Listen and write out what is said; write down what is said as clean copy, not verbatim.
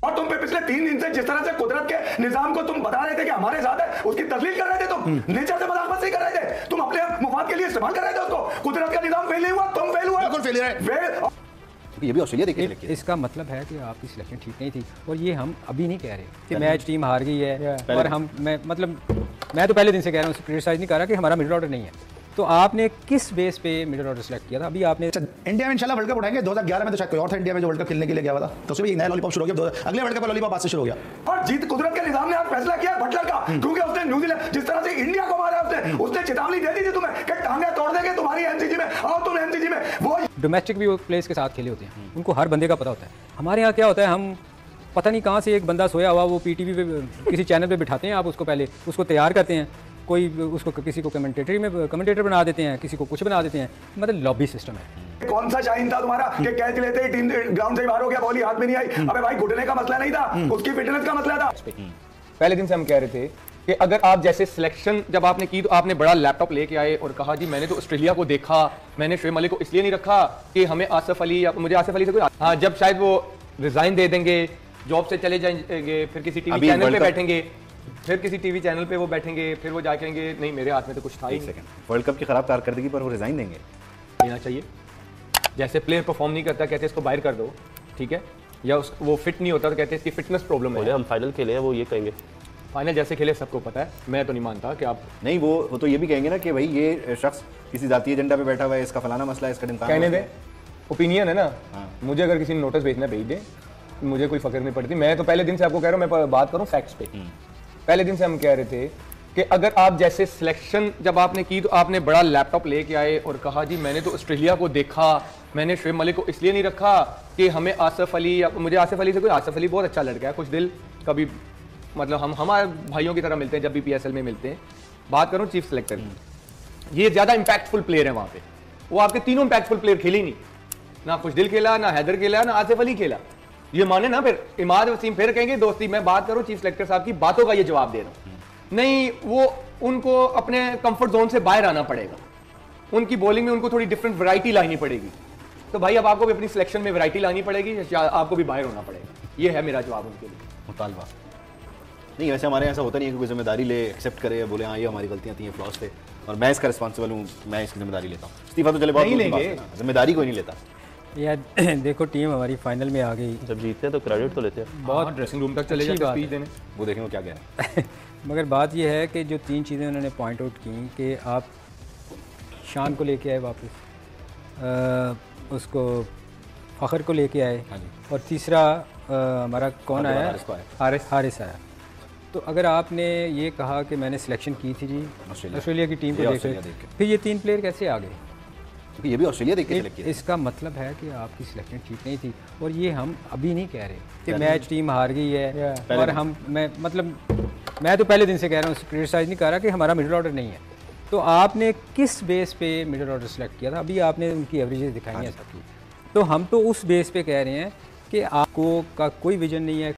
और तुम पिछले 3 दिन से जिस तरह से कुदरत के निजाम को तुम बता रहे थे कि हमारे साथ है, उसकी तस्लील कर रहे थे तुम। नेचर से मजाक नहीं कर रहे थे, तुम अपने मुफाद के लिए इस्तेमाल कर रहे थे उसको। कुदरत का निजाम फेल नहीं हुआ, तुम फेल हुआ। बिल्कुल फेल है। ये भी ऑस्ट्रेलिया देख के इसका मतलब है कि आपकी सिलेक्शन ठीक नहीं थी, और ये हम अभी नहीं कह रहे कि मैच टीम हार गई है। और मैं तो पहले दिन से कह रहा हूँ, क्रिटिसाइज नहीं कर रहा कि हमारा मिडिल ऑर्डर नहीं है। तो आपने किस बेस पे मिडिल ऑर्डर सेलेक्ट किया था? अभी आपने इंडिया में इंशाल्लाह वर्ल्ड कप उठाएंगे। 2011 में तो शायद कोई और था इंडिया में जो वर्ल्ड कप खेलने के लिए गया हुआ था, तो उसमें भी एक नया लॉलीपॉप शुरू हो गया। अगले वर्ल्ड कप लॉलीपॉप आज से शुरू हो गया। और जीत कुदरत के निजाम ने आज फैसला किया बटलर का, क्योंकि उसने न्यूजीलैंड जिस तरह से इंडिया को मारा, उसने चेतावनी दे दी थी तुम्हें कि टांगे तोड़ देंगे तुम्हारी एमसीजी में, आओ तुम एमसीजी में। वो डोमेस्टिक भी वो प्लेयर्स के साथ खेले होते हैं, उनको हर बंदे का पता होता है। हमारे यहाँ क्या होता है, हम पता नहीं कहाँ से एक बंदा सोया हुआ वो पीटीवी पे किसी चैनल पे बिठाते हैं, आप उसको पहले उसको तैयार करते हैं, कोई उसको किसी को कमेंटेटर बना देते हैं, किसी को कुछ बना देते हैं। मतलब लॉबी सिस्टम है। कौन सा शाइन था तुम्हारा कि कैच लेते ही टीम ग्राउंड से बाहर हो गया, बॉल ही हाथ में नहीं आई? अबे भाई, घुटने का मसला नहीं था, उसकी फिटनेस का मसला था। पहले दिन से हम कह रहे थे कि अगर आप जैसे सिलेक्शन जब आपने की तो आपने बड़ा लैपटॉप लेके आए और कहा जी मैंने तो ऑस्ट्रेलिया को देखा, मैंने शोएब मलिक को इसलिए नहीं रखा कि हमें आसिफ अली या मुझे आसिफ अली से कोई, हाँ, जब शायद वो रिजाइन दे देंगे, जॉब से चले जाएंगे, फिर किसी टीवी चैनल पे बैठेंगे, फिर किसी टीवी चैनल पे वो बैठेंगे, फिर वो जाके कहेंगे नहीं मेरे हाथ में तो कुछ था ही नहीं। वर्ल्ड कप की खराब कारकर्दगी पर वो रिजाइन देंगे, लेना चाहिए। जैसे प्लेयर परफॉर्म नहीं करता कहते इसको बाहर कर दो, ठीक है, या वो फिट नहीं होता तो कहते इसकी फिटनेस प्रॉब्लम है। हम फाइनल खेले हैं, वो ये कहेंगे फाइनल जैसे खेले सबको पता है, मैं तो नहीं मानता कि आप नहीं, वो तो ये भी कहेंगे ना कि भाई ये शख्स किसी जातीय एजेंडा पे बैठा हुआ है, इसका फलाना मसला है, इसका कहने दे, ओपिनियन है ना। मुझे अगर किसी ने नोटिस भेजना भेज दे, मुझे कोई फक्र नहीं पड़ती। मैं तो पहले दिन से आपको कह रहा हूँ, मैं बात करूँ फैक्ट्स पे। पहले दिन से हम कह रहे थे कि अगर आप जैसे सिलेक्शन जब आपने की तो आपने बड़ा लैपटॉप लेके आए और कहा जी मैंने तो ऑस्ट्रेलिया को देखा, मैंने शोएब मलिक को इसलिए नहीं रखा कि हमें आसिफ अली या मुझे आसिफ अली से कोई, आसिफ अली बहुत अच्छा लड़का है, खुश दिल, कभी मतलब हम हमारे भाइयों की तरह मिलते हैं जब भी पीएसएल में मिलते हैं। बात करूं चीफ सिलेक्टर की, ये ज्यादा इंपैक्टफुल प्लेयर है वहां पे। वो आपके तीनों इंपैक्टफुल प्लेयर खेले ही नहीं, ना खुश दिल खेला, ना हैदर खेला, ना आसिफ अली खेला। ये माने ना, फिर इमाद वसीम फिर कहेंगे दोस्ती। मैं बात करूं चीफ सिलेक्टर साहब की बातों का, ये जवाब दे रहा हूं। नहीं, वो उनको अपने कंफर्ट जोन से बाहर आना पड़ेगा, उनकी बॉलिंग में उनको थोड़ी डिफरेंट वैरायटी लानी पड़ेगी। तो भाई अब आपको भी अपनी सिलेक्शन में वैरायटी लानी पड़ेगी, आपको भी बाहर होना पड़ेगा। ये है मेरा जवाब उनके लिए। मुतालबा नहीं, वैसे हमारे यहाँ ऐसा होता नहीं है कि कोई जिम्मेदारी ले, एक्सेप्ट करे या बोले हाँ ये हमारी गलतियाँ थी, ये फ्लॉस थे और मैं इसका रिस्पॉन्सिबल हूँ, मैं इसकी जिम्मेदारी लेता हूँ। इस्तीफा तो चले बहुत लेंगे, जिम्मेदारी कोई नहीं लेता यार। देखो टीम हमारी फाइनल में आ गई, जब जीतते हैं तो क्रेडिट तो लेते हैं, बहुत ड्रेसिंग रूम तक चले जाते हैं स्पीच देने, वो देखेंगे क्या कह रहे हैं। मगर बात यह है कि जो 3 चीज़ें उन्होंने पॉइंट आउट की कि आप शान को लेके आए वापस, उसको फ़खर को लेके आए, और तीसरा हमारा कौन आया, हारिस आया। तो अगर आपने ये कहा कि मैंने सिलेक्शन की थी जी ऑस्ट्रेलिया की टीम को देख के, फिर ये 3 प्लेयर कैसे आ गए? क्योंकि ये भी ऑस्ट्रेलिया देख के सिलेक्ट किया। इसका मतलब है कि आपकी सिलेक्शन ठीक नहीं थी, और ये हम अभी नहीं कह रहे कि मैच टीम हार गई है। और मैं तो पहले दिन से कह रहा हूँ, क्रिटिसाइज नहीं कर रहा कि हमारा मिडिल ऑर्डर नहीं है। तो आपने किस बेस पे मिडिल ऑर्डर सेलेक्ट किया था? अभी आपने उनकी एवरेजेस दिखाई हैं सबकी, तो हम तो उस बेस पे कह रहे हैं कि आपको का कोई विजन नहीं है,